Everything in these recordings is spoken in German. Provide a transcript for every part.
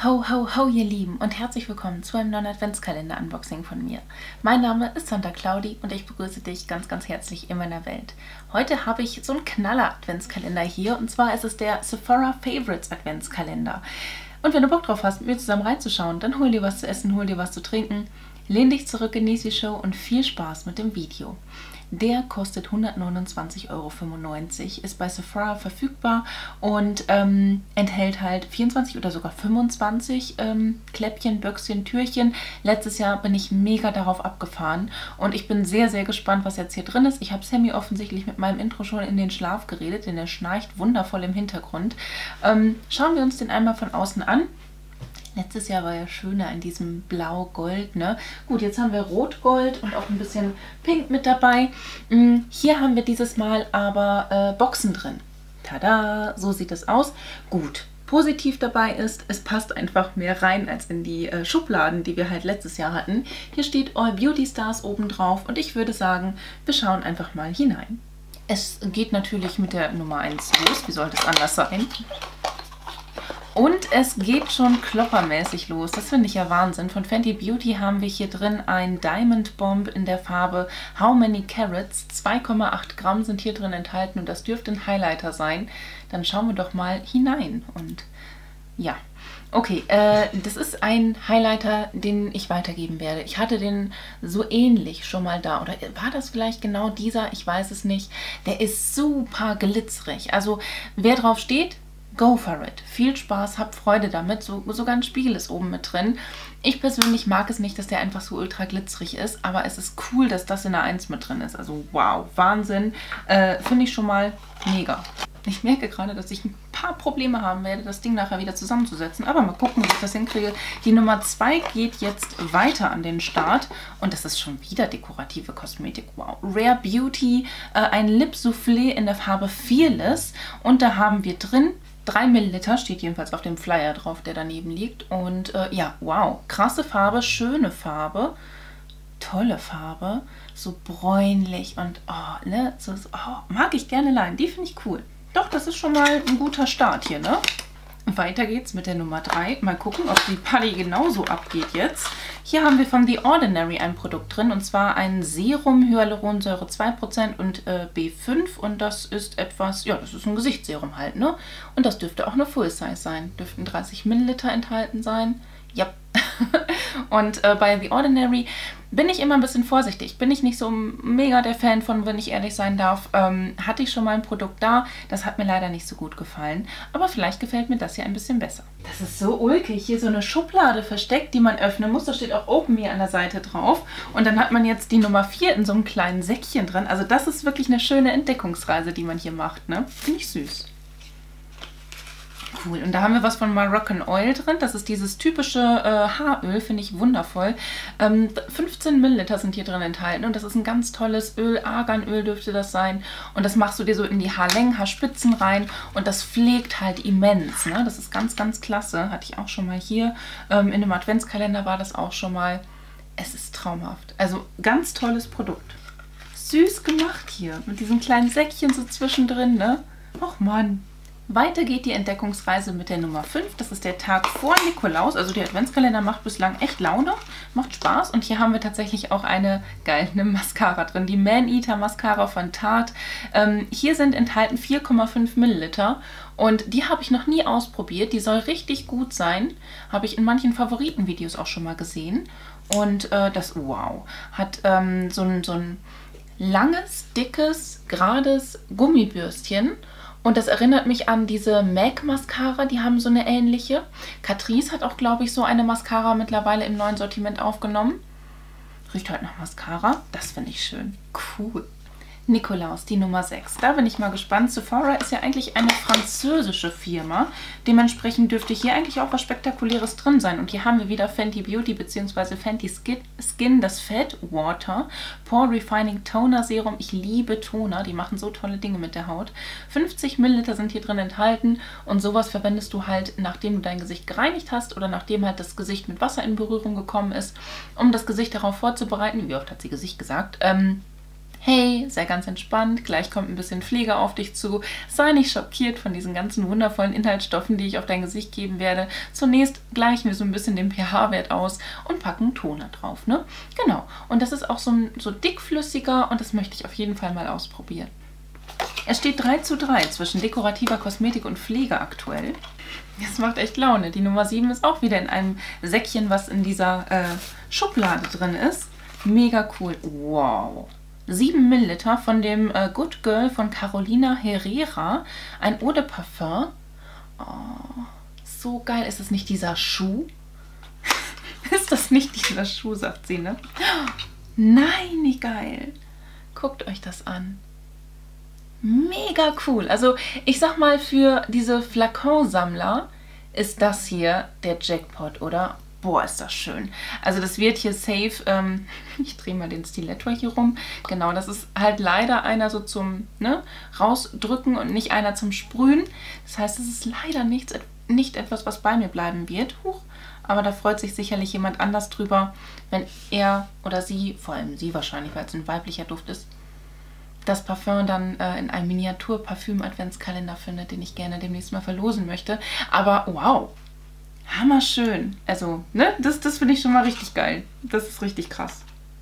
Ho, ho, ho, ihr Lieben und herzlich willkommen zu einem neuen Adventskalender-Unboxing von mir. Mein Name ist Santa Claudi und ich begrüße dich ganz, ganz herzlich in meiner Welt. Heute habe ich so einen Knaller-Adventskalender hier und zwar ist es der Sephora Favorites Adventskalender. Und wenn du Bock drauf hast, mit mir zusammen reinzuschauen, dann hol dir was zu essen, hol dir was zu trinken, lehn dich zurück, genieß die Show und viel Spaß mit dem Video. Der kostet 129,95 €, ist bei Sephora verfügbar und enthält halt 24 oder sogar 25 Kläppchen, Böckschen, Türchen. Letztes Jahr bin ich mega darauf abgefahren und ich bin sehr, sehr gespannt, was jetzt hier drin ist. Ich habe Sammy offensichtlich mit meinem Intro schon in den Schlaf geredet, denn er schnarcht wundervoll im Hintergrund. Schauen wir uns den einmal von außen an. Letztes Jahr war ja schöner in diesem Blau-Gold, ne? Gut, jetzt haben wir Rot-Gold und auch ein bisschen Pink mit dabei. Hier haben wir dieses Mal aber Boxen drin. Tada, so sieht es aus. Gut, positiv dabei ist, es passt einfach mehr rein als in die Schubladen, die wir halt letztes Jahr hatten. Hier steht All Beauty Stars oben drauf und ich würde sagen, wir schauen einfach mal hinein. Es geht natürlich mit der Nummer 1 los, wie sollte es anders sein? Und es geht schon kloppermäßig los. Das finde ich ja Wahnsinn. Von Fenty Beauty haben wir hier drin ein Diamond Bomb in der Farbe How Many Carats. 2,8 Gramm sind hier drin enthalten und das dürfte ein Highlighter sein. Dann schauen wir doch mal hinein. Und ja, okay, das ist ein Highlighter, den ich weitergeben werde. Ich hatte den so ähnlich schon mal da. Oder war das vielleicht genau dieser? Ich weiß es nicht. Der ist super glitzerig. Also wer drauf steht, go for it. Viel Spaß, habt Freude damit. Sogar ein Spiegel ist oben mit drin. Ich persönlich mag es nicht, dass der einfach so ultra glitzerig ist, aber es ist cool, dass das in der 1 mit drin ist. Also wow, Wahnsinn. Finde ich schon mal mega. Ich merke gerade, dass ich ein paar Probleme haben werde, das Ding nachher wieder zusammenzusetzen. Aber mal gucken, wie ich das hinkriege. Die Nummer 2 geht jetzt weiter an den Start. Und das ist schon wieder dekorative Kosmetik. Wow. Rare Beauty, ein Lip Soufflé in der Farbe Fearless. Und da haben wir drin 3 Milliliter, steht jedenfalls auf dem Flyer drauf, der daneben liegt. Und ja, wow, krasse Farbe, schöne Farbe, tolle Farbe, so bräunlich und oh, ne, so, oh, mag ich gerne leiden, die finde ich cool. Doch, das ist schon mal ein guter Start hier, ne? Weiter geht's mit der Nummer 3. Mal gucken, ob die Party genauso abgeht jetzt. Hier haben wir von The Ordinary ein Produkt drin und zwar ein Serum, Hyaluronsäure 2% und B5 und das ist etwas, ja, das ist ein Gesichtsserum halt, ne? Und das dürfte auch eine Full Size sein. Dürften 30 Milliliter enthalten sein. Ja. Und bei The Ordinary bin ich immer ein bisschen vorsichtig. Bin ich nicht so mega der Fan von, wenn ich ehrlich sein darf. Hatte ich schon mal ein Produkt da, das hat mir leider nicht so gut gefallen. Aber vielleicht gefällt mir das hier ein bisschen besser. Das ist so ulkig. Hier so eine Schublade versteckt, die man öffnen muss. Da steht auch Open Me an der Seite drauf. Und dann hat man jetzt die Nummer 4 in so einem kleinen Säckchen drin. Also das ist wirklich eine schöne Entdeckungsreise, die man hier macht, ne? Finde ich süß. Cool. Und da haben wir was von Moroccan Oil drin. Das ist dieses typische Haaröl, finde ich wundervoll. 15 Milliliter sind hier drin enthalten und das ist ein ganz tolles Öl. Arganöl dürfte das sein. Und das machst du dir so in die Haarlängen, Haarspitzen rein und das pflegt halt immens. Ne? Das ist ganz, ganz klasse. Hatte ich auch schon mal hier. In einem Adventskalender war das auch schon mal. Es ist traumhaft. Also ganz tolles Produkt. Süß gemacht hier mit diesen kleinen Säckchen so zwischendrin. Ne? Och Mann. Weiter geht die Entdeckungsreise mit der Nummer 5. Das ist der Tag vor Nikolaus. Also der Adventskalender macht bislang echt Laune, macht Spaß. Und hier haben wir tatsächlich auch eine Mascara drin. Die Man-Eater Mascara von Tarte. Hier sind enthalten 4,5 Milliliter. Und die habe ich noch nie ausprobiert. Die soll richtig gut sein. Habe ich in manchen Favoritenvideos auch schon mal gesehen. Und das, wow, hat so ein langes, dickes, gerades Gummibürstchen. Und das erinnert mich an diese MAC Mascara, die haben so eine ähnliche. Catrice hat auch, glaube ich, so eine Mascara mittlerweile im neuen Sortiment aufgenommen. Riecht halt nach Mascara. Das finde ich schön. Cool. Nikolaus, die Nummer 6. Da bin ich mal gespannt. Sephora ist ja eigentlich eine französische Firma. Dementsprechend dürfte hier eigentlich auch was Spektakuläres drin sein. Und hier haben wir wieder Fenty Beauty bzw. Fenty Skin, das Fat Water Pore Refining Toner Serum. Ich liebe Toner, die machen so tolle Dinge mit der Haut. 50 Milliliter sind hier drin enthalten und sowas verwendest du halt, nachdem du dein Gesicht gereinigt hast oder nachdem halt das Gesicht mit Wasser in Berührung gekommen ist, um das Gesicht darauf vorzubereiten. Wie oft hat sie Gesicht gesagt? hey, sei ganz entspannt, gleich kommt ein bisschen Pflege auf dich zu, sei nicht schockiert von diesen ganzen wundervollen Inhaltsstoffen, die ich auf dein Gesicht geben werde. Zunächst gleichen wir so ein bisschen den pH-Wert aus und packen Toner drauf, ne? Genau, und das ist auch so dickflüssiger und das möchte ich auf jeden Fall mal ausprobieren. Es steht 3:3 zwischen dekorativer Kosmetik und Pflege aktuell. Das macht echt Laune. Die Nummer 7 ist auch wieder in einem Säckchen, was in dieser Schublade drin ist. Mega cool. Wow. 7 Milliliter von dem Good Girl von Carolina Herrera. Ein Eau de Parfum. Oh, so geil. Ist das nicht dieser Schuh? Ist das nicht dieser Schuh, sagt sie, ne? Nein, wie geil. Guckt euch das an. Mega cool. Also ich sag mal, für diese Flakon-Sammler ist das hier der Jackpot, oder? Boah, ist das schön. Also das wird hier safe, ich drehe mal den Stiletto hier rum. Genau, das ist halt leider einer so zum rausdrücken und nicht einer zum Sprühen. Das heißt, es ist leider nicht etwas, was bei mir bleiben wird. Huch. Aber da freut sich sicherlich jemand anders drüber, wenn er oder sie, vor allem sie wahrscheinlich, weil es ein weiblicher Duft ist, das Parfum dann in einem Miniatur-Parfüm-Adventskalender findet, den ich gerne demnächst mal verlosen möchte. Aber wow, hammerschön. Also, ne, das finde ich schon mal richtig geil. Das ist richtig krass.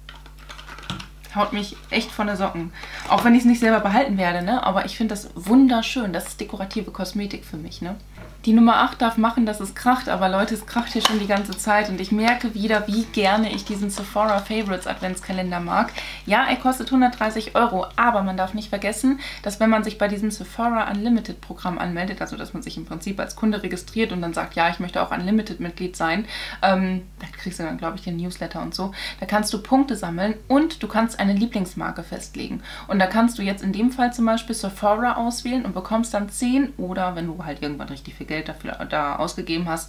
Haut mich echt von der Socken. Auch wenn ich es nicht selber behalten werde, ne? Aber ich finde das wunderschön. Das ist dekorative Kosmetik für mich, ne? Die Nummer 8 darf machen, dass es kracht, aber Leute, es kracht hier schon die ganze Zeit und ich merke wieder, wie gerne ich diesen Sephora Favorites Adventskalender mag. Ja, er kostet 130 €, aber man darf nicht vergessen, dass wenn man sich bei diesem Sephora Unlimited Programm anmeldet, also dass man sich im Prinzip als Kunde registriert und dann sagt, ja, ich möchte auch Unlimited Mitglied sein, da kriegst du dann, glaube ich, den Newsletter und so, da kannst du Punkte sammeln und du kannst eine Lieblingsmarke festlegen. Und da kannst du jetzt in dem Fall zum Beispiel Sephora auswählen und bekommst dann 10 oder, wenn du halt irgendwann richtig viel Geld dafür da ausgegeben hast,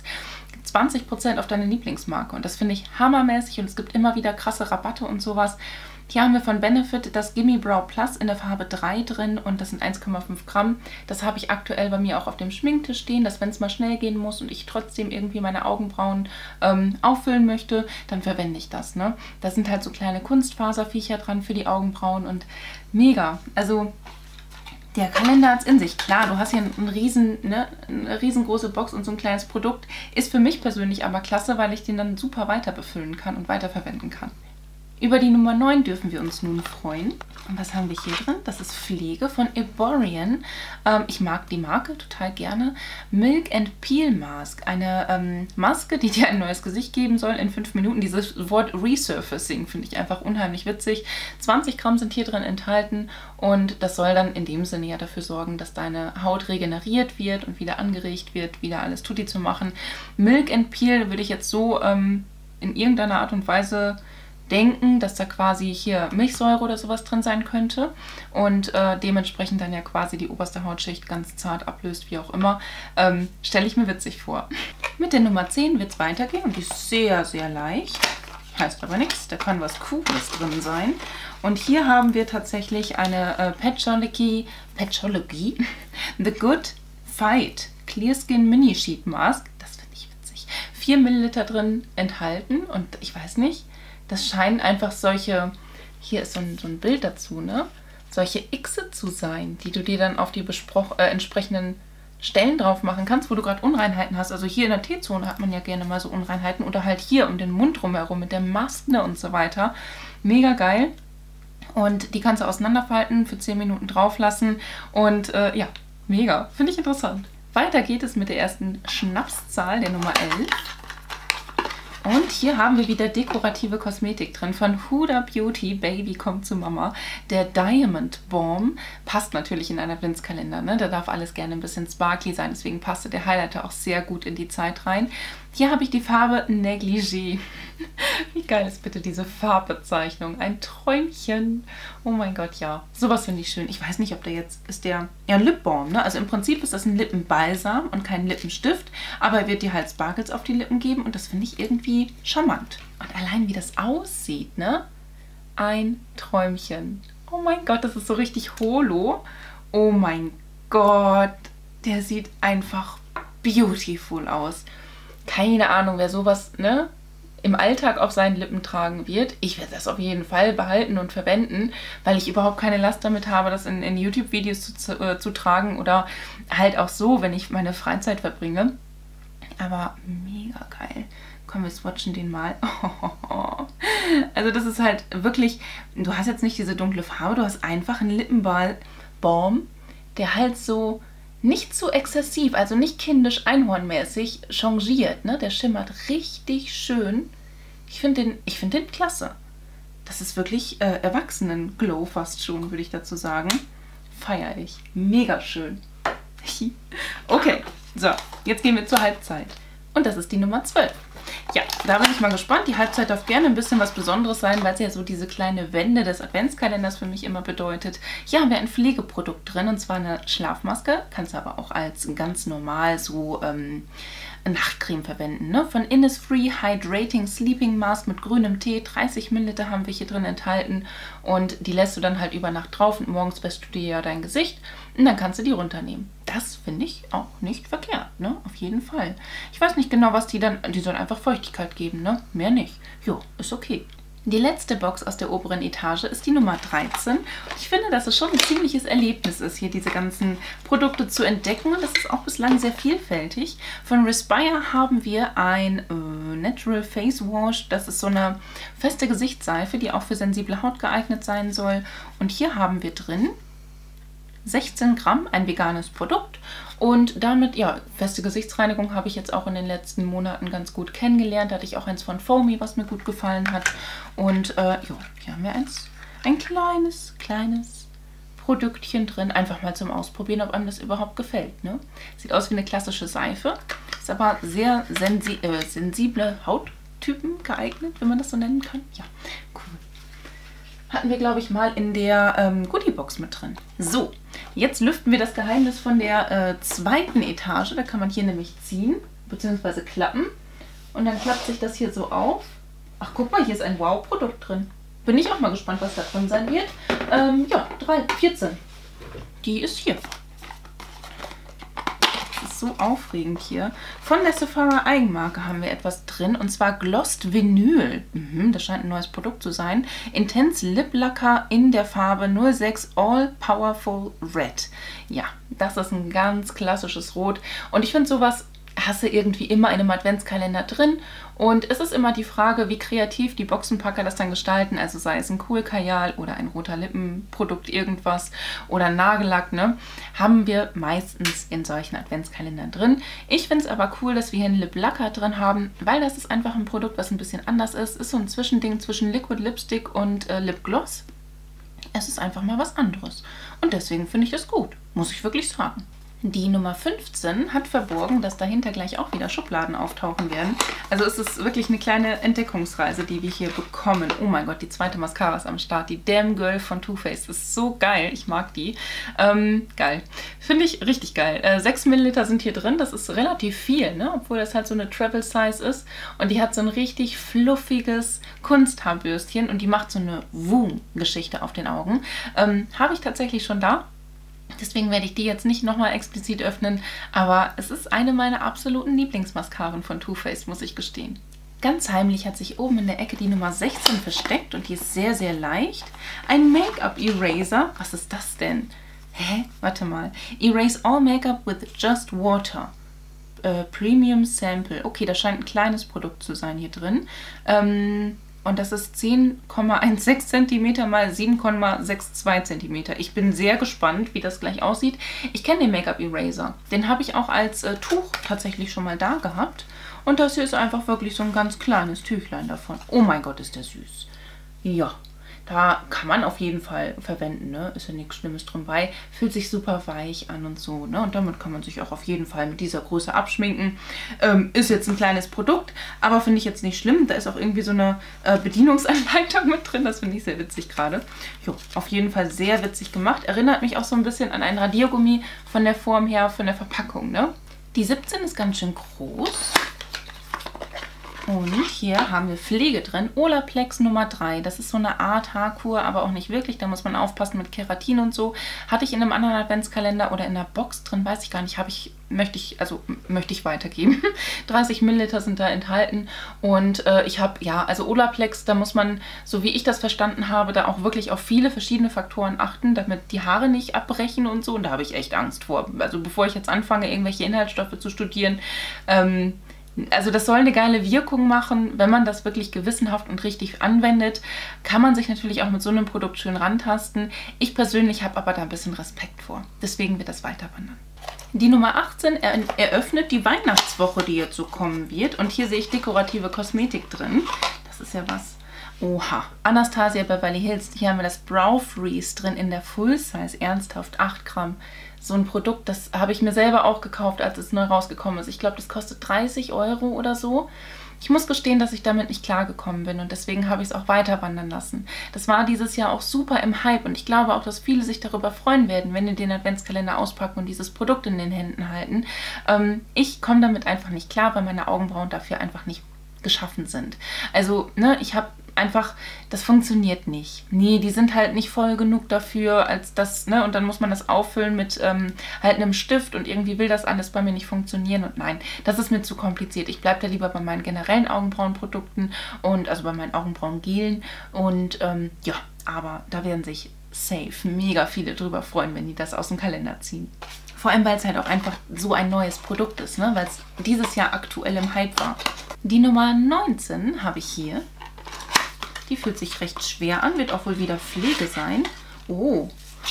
20% auf deine Lieblingsmarke. Und das finde ich hammermäßig und es gibt immer wieder krasse Rabatte und sowas. Hier haben wir von Benefit das Gimme Brow Plus in der Farbe 3 drin und das sind 1,5 Gramm. Das habe ich aktuell bei mir auch auf dem Schminktisch stehen, dass wenn es mal schnell gehen muss und ich trotzdem irgendwie meine Augenbrauen auffüllen möchte, dann verwende ich das, ne? Da sind halt so kleine Kunstfaserviecher dran für die Augenbrauen und mega. Also der Kalender hat es in sich. Klar, du hast hier eine riesengroße Box und so ein kleines Produkt. Ist für mich persönlich aber klasse, weil ich den dann super weiter befüllen kann und weiterverwenden kann. Über die Nummer 9 dürfen wir uns nun freuen. Und was haben wir hier drin? Das ist Pflege von Eborian. Ich mag die Marke total gerne. Milk and Peel Mask. Eine Maske, die dir ein neues Gesicht geben soll in 5 Minuten. Dieses Wort Resurfacing finde ich einfach unheimlich witzig. 20 Gramm sind hier drin enthalten und das soll dann in dem Sinne ja dafür sorgen, dass deine Haut regeneriert wird und wieder angeregt wird, wieder alles tutti zu machen. Milk and Peel würde ich jetzt so in irgendeiner Art und Weise denken, dass da quasi hier Milchsäure oder sowas drin sein könnte und dementsprechend dann ja quasi die oberste Hautschicht ganz zart ablöst, wie auch immer, stelle ich mir witzig vor. Mit der Nummer 10 wird es weitergehen und die ist sehr, sehr leicht. Heißt aber nichts, da kann was Cooles drin sein. Und hier haben wir tatsächlich eine Patchology The Good Fight Clear Skin Mini Sheet Mask. Das finde ich witzig. 4 Milliliter drin enthalten und ich weiß nicht, das scheinen einfach solche, hier ist so ein Bild dazu, ne? Solche Xe zu sein, die du dir dann auf die entsprechenden Stellen drauf machen kannst, wo du gerade Unreinheiten hast. Also hier in der T-Zone hat man ja gerne mal so Unreinheiten oder halt hier um den Mund drumherum mit der Maske und so weiter. Mega geil. Und die kannst du auseinanderfalten, für 10 Minuten drauf lassen und ja, mega. Finde ich interessant. Weiter geht es mit der ersten Schnapszahl, der Nummer 11. Und hier haben wir wieder dekorative Kosmetik drin von Huda Beauty, Baby kommt zu Mama. Der Diamond Balm passt natürlich in einen Adventskalender, ne? Da darf alles gerne ein bisschen sparkly sein, deswegen passte der Highlighter auch sehr gut in die Zeit rein. Hier habe ich die Farbe Negligé. Wie geil ist bitte diese Farbbezeichnung? Ein Träumchen. Oh mein Gott, ja. Sowas finde ich schön. Ich weiß nicht, ob der jetzt ist ja ein Lip Balm, ne? Also im Prinzip ist das ein Lippenbalsam und kein Lippenstift, aber er wird dir halt Sparkles auf die Lippen geben und das finde ich irgendwie charmant. Und allein wie das aussieht, ne? Ein Träumchen. Oh mein Gott, das ist so richtig holo. Oh mein Gott, der sieht einfach beautiful aus. Keine Ahnung, wer sowas, ne, im Alltag auf seinen Lippen tragen wird. Ich werde das auf jeden Fall behalten und verwenden, weil ich überhaupt keine Last damit habe, das in YouTube-Videos zu tragen oder halt auch so, wenn ich meine Freizeit verbringe. Aber mega geil. Komm, wir swatchen den mal. Also das ist halt wirklich, du hast jetzt nicht diese dunkle Farbe, du hast einfach einen Lippenbalm, der halt so nicht so exzessiv, also nicht kindisch einhornmäßig changiert, ne? Der schimmert richtig schön. Ich finde den klasse. Das ist wirklich Erwachsenen-Glow fast schon, würde ich dazu sagen. Feier ich. Mega schön. Okay, so, jetzt gehen wir zur Halbzeit. Und das ist die Nummer 12. Ja, da bin ich mal gespannt. Die Halbzeit darf gerne ein bisschen was Besonderes sein, weil es ja so diese kleine Wende des Adventskalenders für mich immer bedeutet. Hier haben wir ein Pflegeprodukt drin, und zwar eine Schlafmaske. Kannst du aber auch als ganz normal so Nachtcreme verwenden. Ne? Von Innisfree Hydrating Sleeping Mask mit grünem Tee. 30 Milliliter haben wir hier drin enthalten. Und die lässt du dann halt über Nacht drauf und morgens wäschst du dir ja dein Gesicht. Und dann kannst du die runternehmen. Das finde ich auch nicht verkehrt, ne? Auf jeden Fall. Ich weiß nicht genau, was die sollen einfach Feuchtigkeit geben, ne? Mehr nicht. Jo, ist okay. Die letzte Box aus der oberen Etage ist die Nummer 13. Ich finde, dass es schon ein ziemliches Erlebnis ist, hier diese ganzen Produkte zu entdecken. Und das ist auch bislang sehr vielfältig. Von Respire haben wir ein Natural Face Wash. Das ist so eine feste Gesichtsseife, die auch für sensible Haut geeignet sein soll. Und hier haben wir drin 16 Gramm, ein veganes Produkt, und damit, ja, feste Gesichtsreinigung habe ich jetzt auch in den letzten Monaten ganz gut kennengelernt. Da hatte ich auch eins von Foamy, was mir gut gefallen hat. Und ja, hier haben wir ein kleines Produktchen drin, einfach mal zum Ausprobieren, ob einem das überhaupt gefällt. Ne? Sieht aus wie eine klassische Seife, ist aber sehr sensible Hauttypen geeignet, wenn man das so nennen kann. Ja, cool. Hatten wir, glaube ich, mal in der Goodiebox mit drin. So, jetzt lüften wir das Geheimnis von der zweiten Etage. Da kann man hier nämlich ziehen, beziehungsweise klappen. Und dann klappt sich das hier so auf. Ach, guck mal, hier ist ein Wow-Produkt drin. Bin ich auch mal gespannt, was da drin sein wird. Ja, 14. Die ist hier. So aufregend hier. Von der Sephora Eigenmarke haben wir etwas drin, und zwar Glossed Vinyl. Das scheint ein neues Produkt zu sein. Intense Lip Lacquer in der Farbe 06 All Powerful Red. Ja, das ist ein ganz klassisches Rot, und ich finde, sowas hast du irgendwie immer in einem Adventskalender drin, und es ist immer die Frage, wie kreativ die Boxenpacker das dann gestalten, also sei es ein Kohlkajal oder ein roter Lippenprodukt, irgendwas, oder Nagellack, ne, haben wir meistens in solchen Adventskalendern drin. Ich finde es aber cool, dass wir hier einen Lip Lacquer drin haben, weil das ist einfach ein Produkt, was ein bisschen anders ist. Ist so ein Zwischending zwischen Liquid Lipstick und Lip Gloss. Es ist einfach mal was anderes, und deswegen finde ich das gut, muss ich wirklich sagen. Die Nummer 15 hat verborgen, dass dahinter gleich auch wieder Schubladen auftauchen werden. Also es ist wirklich eine kleine Entdeckungsreise, die wir hier bekommen. Oh mein Gott, die zweite Mascara ist am Start. Die Damn Girl von Too Faced ist so geil. Ich mag die. Geil. Finde ich richtig geil. 6 Milliliter sind hier drin. Das ist relativ viel, ne? Obwohl das halt so eine Travel Size ist. Und die hat so ein richtig fluffiges Kunsthaarbürstchen. Und die macht so eine Woom-Geschichte auf den Augen. Habe ich tatsächlich schon da. Deswegen werde ich die jetzt nicht nochmal explizit öffnen, aber es ist eine meiner absoluten Lieblingsmascaren von Too Faced, muss ich gestehen. Ganz heimlich hat sich oben in der Ecke die Nummer 16 versteckt, und die ist sehr, sehr leicht. Ein Make-up-Eraser. Was ist das denn? Hä? Warte mal. Erase all Make-up with just water. Premium Sample. Okay, da scheint ein kleines Produkt zu sein hier drin. Und das ist 10,16 cm mal 7,62 cm. Ich bin sehr gespannt, wie das gleich aussieht. Ich kenne den Make-up Eraser. Den habe ich auch als Tuch tatsächlich schon mal da gehabt. Und das hier ist einfach wirklich so ein ganz kleines Tüchlein davon. Oh mein Gott, ist der süß. Ja, da kann man auf jeden Fall verwenden, ne? Ist ja nichts Schlimmes drin bei. Fühlt sich super weich an und so, ne? Und damit kann man sich auch auf jeden Fall mit dieser Größe abschminken. Ist jetzt ein kleines Produkt, aber finde ich jetzt nicht schlimm. Da ist auch irgendwie so eine Bedienungsanleitung mit drin. Das finde ich sehr witzig gerade. Jo, auf jeden Fall sehr witzig gemacht. Erinnert mich auch so ein bisschen an ein Radiergummi von der Form her, von der Verpackung, ne? Die 17 ist ganz schön groß. Und hier haben wir Pflege drin. Olaplex Nummer 3. Das ist so eine Art Haarkur, aber auch nicht wirklich. Da muss man aufpassen mit Keratin und so. Hatte ich in einem anderen Adventskalender oder in der Box drin, weiß ich gar nicht. Möchte ich weitergeben. 30 Milliliter sind da enthalten. Und ich habe, ja, also Olaplex, da muss man, so wie ich das verstanden habe, da auch wirklich auf viele verschiedene Faktoren achten, damit die Haare nicht abbrechen und so. Und da habe ich echt Angst vor. Also bevor ich jetzt anfange, irgendwelche Inhaltsstoffe zu studieren, also das soll eine geile Wirkung machen. Wenn man das wirklich gewissenhaft und richtig anwendet, kann man sich natürlich auch mit so einem Produkt schön rantasten. Ich persönlich habe aber da ein bisschen Respekt vor. Deswegen wird das weiter wandern. Die Nummer 18 eröffnet die Weihnachtswoche, die jetzt so kommen wird. Und hier sehe ich dekorative Kosmetik drin. Das ist ja was. Oha. Anastasia Beverly Hills. Hier haben wir das Brow Freeze drin in der Full Size. Ernsthaft, 8 Gramm. So ein Produkt, das habe ich mir selber auch gekauft, als es neu rausgekommen ist. Ich glaube, das kostet 30 € oder so. Ich muss gestehen, dass ich damit nicht klargekommen bin und deswegen habe ich es auch weiter wandern lassen. Das war dieses Jahr auch super im Hype und ich glaube auch, dass viele sich darüber freuen werden, wenn die den Adventskalender auspacken und dieses Produkt in den Händen halten. Ich komme damit einfach nicht klar, weil meine Augenbrauen dafür einfach nicht geschaffen sind. Also, ne, ich habe einfach, das funktioniert nicht. Nee, die sind halt nicht voll genug dafür, als das, ne, und dann muss man das auffüllen mit halt einem Stift und irgendwie will das alles bei mir nicht funktionieren und nein, das ist mir zu kompliziert. Ich bleibe da lieber bei meinen generellen Augenbrauenprodukten und also bei meinen Augenbrauengelen und ja, aber da werden sich safe mega viele drüber freuen, wenn die das aus dem Kalender ziehen. Vor allem, weil es halt auch einfach so ein neues Produkt ist, ne, weil es dieses Jahr aktuell im Hype war. Die Nummer 19 habe ich hier. Die fühlt sich recht schwer an, wird auch wohl wieder Pflege sein. Oh,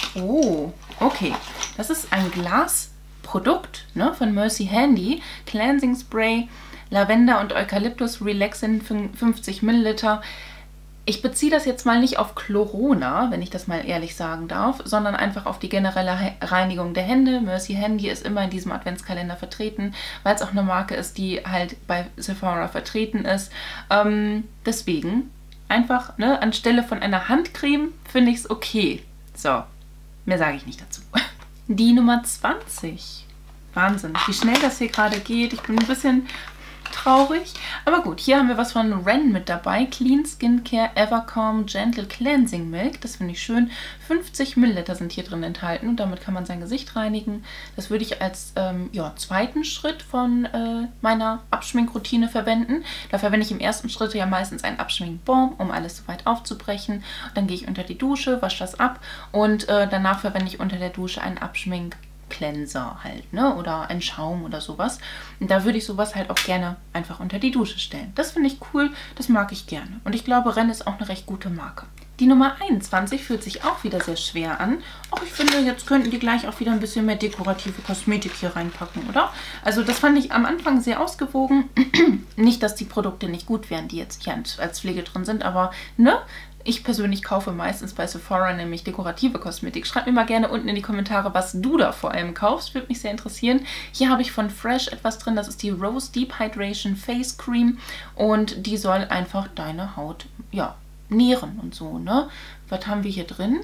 okay. Das ist ein Glasprodukt, ne, von Mercy Handy. Cleansing Spray, Lavender und Eukalyptus Relaxin 50 Milliliter. Ich beziehe das jetzt mal nicht auf Chlorona, wenn ich das mal ehrlich sagen darf, sondern einfach auf die generelle Reinigung der Hände. Mercy Handy ist immer in diesem Adventskalender vertreten, weil es auch eine Marke ist, die halt bei Sephora vertreten ist. Deswegen einfach, ne, anstelle von einer Handcreme finde ich es okay. So, mehr sage ich nicht dazu. Die Nummer 20. Wahnsinn, wie schnell das hier gerade geht. Ich bin ein bisschen traurig. Aber gut, hier haben wir was von Ren mit dabei. Clean Skincare Evercalm Gentle Cleansing Milk. Das finde ich schön. 50 Milliliter sind hier drin enthalten und damit kann man sein Gesicht reinigen. Das würde ich als ja, zweiten Schritt von meiner Abschminkroutine verwenden. Da verwende ich im ersten Schritt ja meistens einen Abschminkbalm, um alles soweit aufzubrechen. Dann gehe ich unter die Dusche, wasche das ab und danach verwende ich unter der Dusche einen Cleanser halt, ne? Oder ein Schaum oder sowas. Und da würde ich sowas halt auch gerne einfach unter die Dusche stellen. Das finde ich cool, das mag ich gerne. Und ich glaube, Ren ist auch eine recht gute Marke. Die Nummer 21 fühlt sich auch wieder sehr schwer an. Auch ich finde, jetzt könnten die gleich auch wieder ein bisschen mehr dekorative Kosmetik hier reinpacken, oder? Also das fand ich am Anfang sehr ausgewogen. Nicht, dass die Produkte nicht gut wären, die jetzt hier als Pflege drin sind, aber ne? Ich persönlich kaufe meistens bei Sephora nämlich dekorative Kosmetik. Schreibt mir mal gerne unten in die Kommentare, was du da vor allem kaufst. Würde mich sehr interessieren. Hier habe ich von Fresh etwas drin. Das ist die Rose Deep Hydration Face Cream. Und die soll einfach deine Haut, ja, nähren und so, ne? Was haben wir hier drin?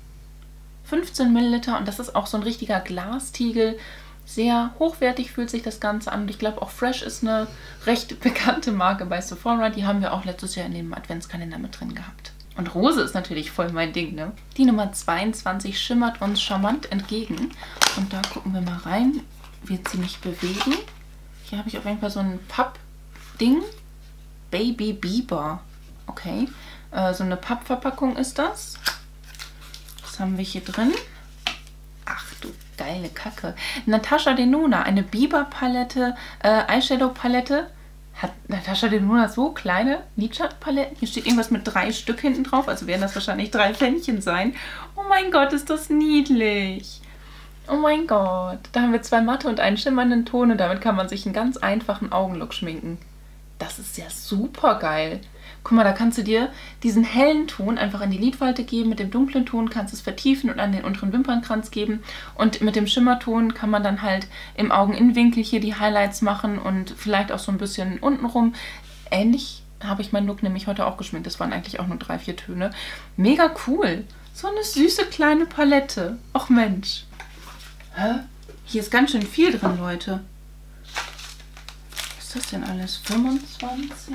15 Milliliter. Und das ist auch so ein richtiger Glastiegel. Sehr hochwertig fühlt sich das Ganze an. Und ich glaube auch Fresh ist eine recht bekannte Marke bei Sephora. Die haben wir auch letztes Jahr in dem Adventskalender mit drin gehabt. Und Rose ist natürlich voll mein Ding, ne? Die Nummer 22 schimmert uns charmant entgegen. Und da gucken wir mal rein. Wird sie mich bewegen? Hier habe ich auf jeden Fall so ein Pappding. Baby Biber. Okay. So eine Pappverpackung ist das. Was haben wir hier drin? Ach du geile Kacke. Natasha Denona, eine Biber-Palette, Eyeshadow-Palette. Hat Natasha Denona so kleine Lidschattenpaletten? Hier steht irgendwas mit 3 Stück hinten drauf, also werden das wahrscheinlich 3 Pfännchen sein. Oh mein Gott, ist das niedlich. Oh mein Gott. Da haben wir 2 matte und einen schimmernden Ton und damit kann man sich einen ganz einfachen Augenlook schminken. Das ist ja super geil. Guck mal, da kannst du dir diesen hellen Ton einfach in die Lidfalte geben. Mit dem dunklen Ton kannst du es vertiefen und an den unteren Wimpernkranz geben. Und mit dem Schimmerton kann man dann halt im Augeninnenwinkel hier die Highlights machen und vielleicht auch so ein bisschen untenrum. Ähnlich habe ich meinen Look nämlich heute auch geschminkt. Das waren eigentlich auch nur 3, 4 Töne. Mega cool. So eine süße kleine Palette. Och Mensch. Hä? Hier ist ganz schön viel drin, Leute. Was ist ist das denn alles? 25?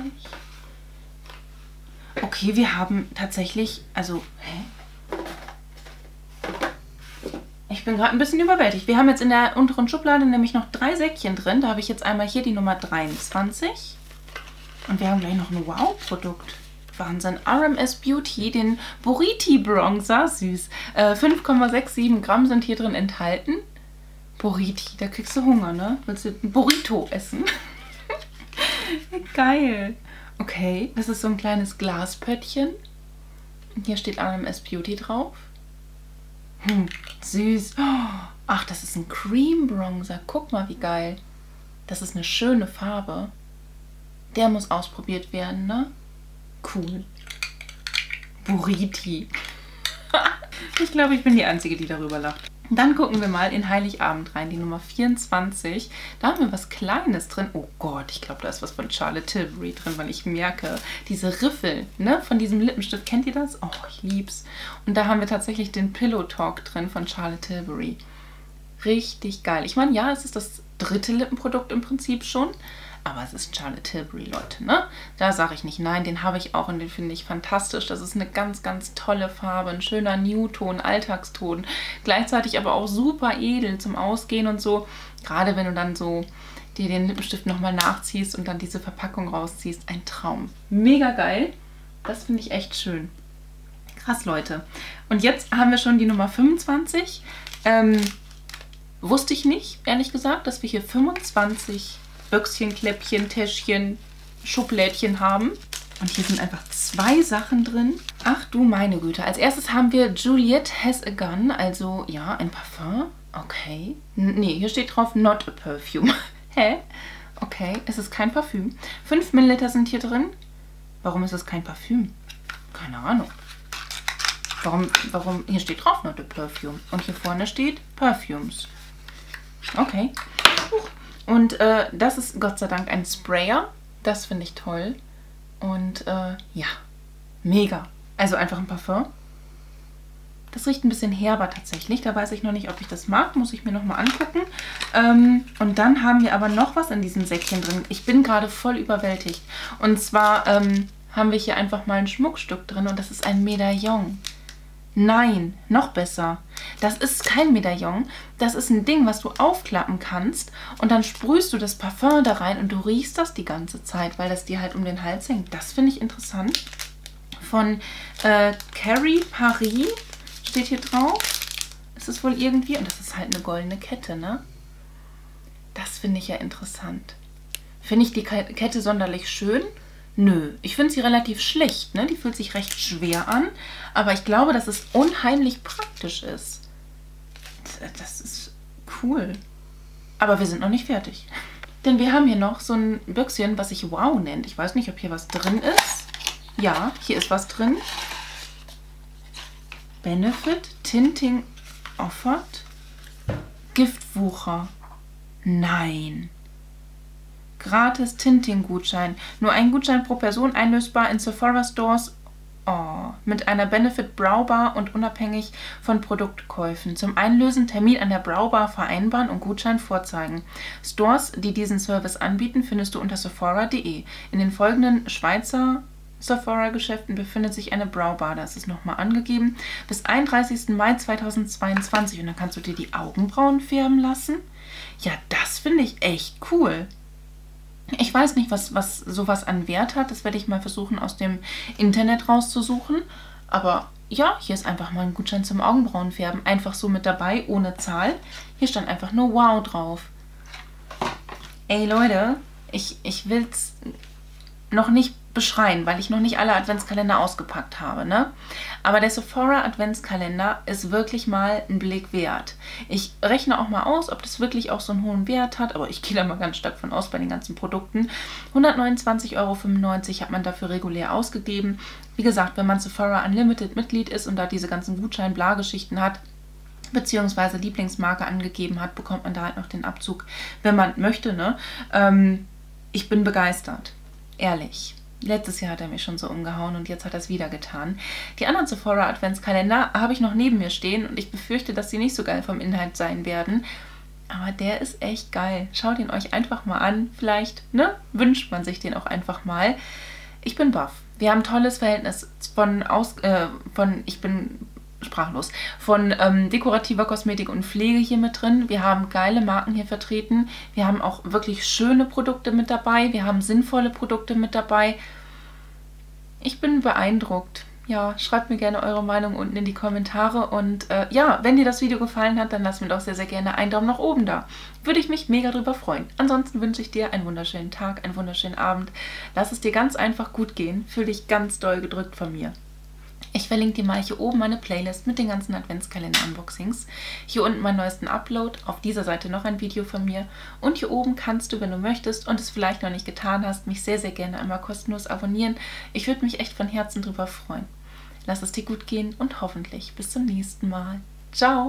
Okay, wir haben tatsächlich, also, hä? Ich bin gerade ein bisschen überwältigt. Wir haben jetzt in der unteren Schublade nämlich noch 3 Säckchen drin. Da habe ich jetzt einmal hier die Nummer 23. Und wir haben gleich noch ein Wow-Produkt. Wahnsinn. RMS Beauty, den Buriti Bronzer. Süß. 5,67 Gramm sind hier drin enthalten. Buriti, da kriegst du Hunger, ne? Willst du ein Burrito essen? Geil. Okay, das ist so ein kleines Glaspöttchen. Und hier steht RMS Beauty drauf. Süß. Ach, das ist ein Cream Bronzer. Guck mal, wie geil. Das ist eine schöne Farbe. Der muss ausprobiert werden, ne? Cool. Buriti. Ich glaube, ich bin die Einzige, die darüber lacht. Dann gucken wir mal in Heiligabend rein, die Nummer 24. Da haben wir was Kleines drin. Oh Gott, ich glaube, da ist was von Charlotte Tilbury drin, weil ich merke, diese Riffel, ne, von diesem Lippenstift, kennt ihr das? Oh, ich lieb's. Und da haben wir tatsächlich den Pillow Talk drin von Charlotte Tilbury. Richtig geil. Ich meine, ja, es ist das 3. Lippenprodukt im Prinzip schon, aber es ist Charlotte Tilbury, Leute, ne? Da sage ich nicht nein, den habe ich auch und den finde ich fantastisch. Das ist eine ganz, ganz tolle Farbe, ein schöner Nude-Ton, Alltagston, gleichzeitig aber auch super edel zum Ausgehen und so. Gerade wenn du dann so dir den Lippenstift nochmal nachziehst und dann diese Verpackung rausziehst. Ein Traum. Mega geil. Das finde ich echt schön. Krass, Leute. Und jetzt haben wir schon die Nummer 25. Wusste ich nicht, ehrlich gesagt, dass wir hier 25 Büchschen, Kläppchen, Täschchen, Schublädchen haben. Und hier sind einfach 2 Sachen drin. Ach du meine Güte. Als erstes haben wir Juliette Has a Gun. Also, ja, ein Parfum. Okay. Nee, hier steht drauf Not a Perfume. Hä? Okay, es ist kein Parfüm. 5 Milliliter sind hier drin. Warum ist es kein Parfüm? Keine Ahnung. Warum? Hier steht drauf Not a Perfume. Und hier vorne steht Perfumes. Okay. Und das ist Gott sei Dank ein Sprayer. Das finde ich toll. Und ja, mega. Also einfach ein Parfum. Das riecht ein bisschen herber tatsächlich. Da weiß ich noch nicht, ob ich das mag. Muss ich mir nochmal angucken. Und dann haben wir aber noch was in diesem Säckchen drin. Ich bin gerade voll überwältigt. Und zwar haben wir hier einfach mal ein Schmuckstück drin. Und das ist ein Medaillon. Nein, noch besser. Das ist kein Medaillon. Das ist ein Ding, was du aufklappen kannst und dann sprühst du das Parfum da rein und du riechst das die ganze Zeit, weil das dir halt um den Hals hängt. Das finde ich interessant. Von Carrie Paris steht hier drauf. Ist es wohl irgendwie? Und das ist halt eine goldene Kette, ne? Das finde ich ja interessant. Finde ich die Kette sonderlich schön? Nö, ich finde sie relativ schlicht, ne? Die fühlt sich recht schwer an, aber ich glaube, dass es unheimlich praktisch ist. Das ist cool. Aber wir sind noch nicht fertig. Denn wir haben hier noch so ein Büchschen, was sich Wow nennt. Ich weiß nicht, ob hier was drin ist. Ja, hier ist was drin. Benefit, Tinting offered. Giftwucher. Nein. Gratis Tinting-Gutschein. Nur ein Gutschein pro Person, einlösbar in Sephora Stores. Oh, mit einer Benefit Browbar und unabhängig von Produktkäufen. Zum Einlösen Termin an der Browbar vereinbaren und Gutschein vorzeigen. Stores, die diesen Service anbieten, findest du unter sephora.de. In den folgenden Schweizer Sephora-Geschäften befindet sich eine Browbar. Das ist nochmal angegeben. Bis 31. Mai 2022. Und dann kannst du dir die Augenbrauen färben lassen. Ja, das finde ich echt cool. Ich weiß nicht, was sowas an Wert hat. Das werde ich mal versuchen, aus dem Internet rauszusuchen. Aber ja, hier ist einfach mal ein Gutschein zum Augenbrauenfärben. Einfach so mit dabei, ohne Zahl. Hier stand einfach nur Wow drauf. Ey Leute, ich will es noch nicht beschreien, weil ich noch nicht alle Adventskalender ausgepackt habe, ne? Aber der Sephora Adventskalender ist wirklich mal ein Blick wert. Ich rechne auch mal aus, ob das wirklich auch so einen hohen Wert hat, aber ich gehe da mal ganz stark von aus bei den ganzen Produkten. 129,95 € hat man dafür regulär ausgegeben. Wie gesagt, wenn man Sephora Unlimited Mitglied ist und da diese ganzen Gutschein-Bla-Geschichten hat, beziehungsweise Lieblingsmarke angegeben hat, bekommt man da halt noch den Abzug, wenn man möchte, ne? Ich bin begeistert. Ehrlich. Letztes Jahr hat er mich schon so umgehauen und jetzt hat er es wieder getan. Die anderen Sephora Adventskalender habe ich noch neben mir stehen und ich befürchte, dass sie nicht so geil vom Inhalt sein werden. Aber der ist echt geil. Schaut ihn euch einfach mal an. Vielleicht, ne, wünscht man sich den auch einfach mal. Ich bin baff. Wir haben ein tolles Verhältnis ich bin sprachlos, von dekorativer Kosmetik und Pflege hier mit drin. Wir haben geile Marken hier vertreten. Wir haben auch wirklich schöne Produkte mit dabei. Wir haben sinnvolle Produkte mit dabei. Ich bin beeindruckt. Ja, schreibt mir gerne eure Meinung unten in die Kommentare und ja, wenn dir das Video gefallen hat, dann lasst mir doch sehr, sehr gerne einen Daumen nach oben da. Würde ich mich mega drüber freuen. Ansonsten wünsche ich dir einen wunderschönen Tag, einen wunderschönen Abend. Lass es dir ganz einfach gut gehen. Fühl dich ganz doll gedrückt von mir. Ich verlinke dir mal hier oben meine Playlist mit den ganzen Adventskalender-Unboxings. Hier unten meinen neuesten Upload, auf dieser Seite noch ein Video von mir. Und hier oben kannst du, wenn du möchtest und es vielleicht noch nicht getan hast, mich sehr, sehr gerne einmal kostenlos abonnieren. Ich würde mich echt von Herzen drüber freuen. Lass es dir gut gehen und hoffentlich bis zum nächsten Mal. Ciao!